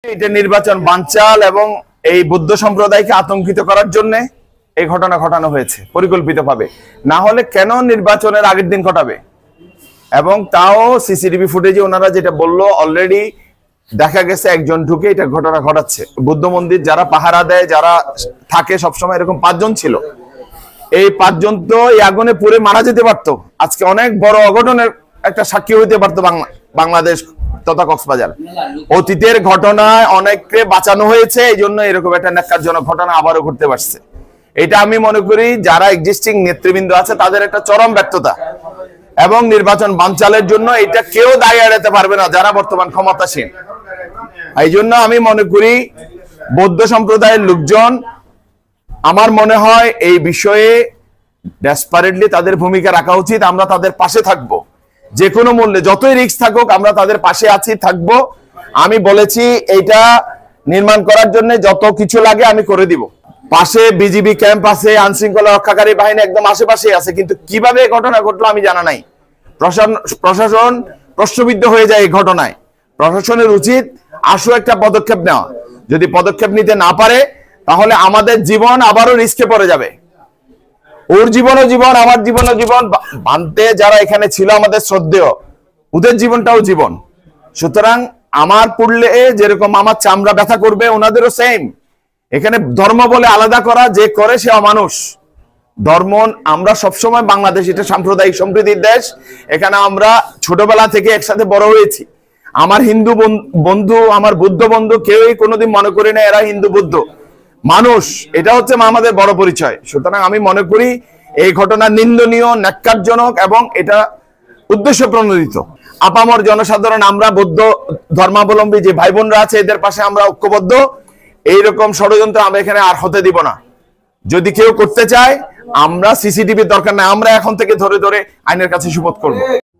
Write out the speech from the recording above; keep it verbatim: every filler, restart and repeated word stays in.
এটা নির্বাচন বানচাল এবং এই বৌদ্ধ সম্প্রদায়কে আতঙ্কিত করার জন্য এই ঘটনা ঘটানো হয়েছে পরিকল্পিতভাবে। না হলে কেন নির্বাচনের আগের দিন ঘটাবে? এবং তাও সিসিটিভি ফুটেজে ওনারা যেটা বললো, অলরেডি দেখা গেছে একজন ঢুকে এটা ঘটনা ঘটাচ্ছে। বুদ্ধ মন্দির যারা পাহারা দেয়, যারা থাকে সবসময়, এরকম পাঁচজন ছিল। এই পাঁচজন তো এই আগুনে পুড়ে মারা যেতে পারতো। আজকে অনেক বড় অঘটনের একটা সাক্ষী হইতে পারতো বাংলাদেশ তথা কক্সবাজার। অতীতের ঘটনায় অনেককে বাঁচানো হয়েছে, এই জন্য এরকম একটা ন্যাক্কারজনক ঘটনা আবারও ঘটতে পারছে। এটা আমি মনে করি যারা এক্সিস্টিং নেতৃবৃন্দ আছে তাদের একটা চরম ব্যর্থতা, এবং নির্বাচন বানচালের জন্য এটা কেউ দায় এড়াতে পারবে না যারা বর্তমান ক্ষমতাসীন। এই জন্য আমি মনে করি বৌদ্ধ সম্প্রদায়ের লোকজন, আমার মনে হয় এই বিষয়ে ডেসপারেটলি তাদের ভূমিকা রাখা উচিত। আমরা তাদের পাশে থাকব, যে কোনো মূল্যে, যতই রিস্ক থাকুক আমরা তাদের পাশে আছি, থাকব। আমি বলেছি এইটা নির্মাণ করার জন্য যত কিছু লাগে আমি করে দিব। পাশে বিজিবি ক্যাম্প আছে, আইনশৃঙ্খলা রক্ষাকারী বাহিনী একদম আশেপাশে আছে, কিন্তু কিভাবে এই ঘটনা ঘটলো আমি জানা নাই। প্রশাসন প্রশাসন প্রশ্নবিদ্ধ হয়ে যায় এই ঘটনায়। প্রশাসনের উচিত আশু একটা পদক্ষেপ নেওয়া। যদি পদক্ষেপ নিতে না পারে তাহলে আমাদের জীবন আবারও রিস্কে পড়ে যাবে। ওর জীবনও জীবন, আমার জীবনও জীবন, বানতে যারা এখানে ছিল আমাদের শ্রদ্ধেয়, ওদের জীবনটাও জীবন। সুতরাং আমার পড়লে যেরকম আমার চামড়া ব্যথা করবে, ওনাদেরও সেম। এখানে ধর্ম বলে আলাদা করা যে করে সে অমানুষ। ধর্ম, আমরা সবসময়, বাংলাদেশ এটা সাম্প্রদায়িক সম্প্রীতির দেশ। এখানে আমরা ছোটবেলা থেকে একসাথে বড় হয়েছি। আমার হিন্দু বন্ধু, আমার বুদ্ধ বন্ধু, কেউই কোনোদিন মনে করি না এরা হিন্দু বুদ্ধ মানুষ। এটা হচ্ছে আমাদের বড় পরিচয়। সুতরাং আমি মনে করি এই ঘটনা নিন্দনীয়, ন্যাক্কারজনক এবং এটা উদ্দেশ্য প্রণোদিত। আপামর জনসাধারণ, আমরা বৌদ্ধ ধর্মাবলম্বী যে ভাই বোনরা আছে এদের পাশে আমরা ঐক্যবদ্ধ। এইরকম ষড়যন্ত্র আমরা এখানে আর হতে দিব না। যদি কেউ করতে চায়, আমরা সিসিটিভির দরকার নাই, আমরা এখন থেকে ধরে ধরে আইনের কাছে সুপোধ করব।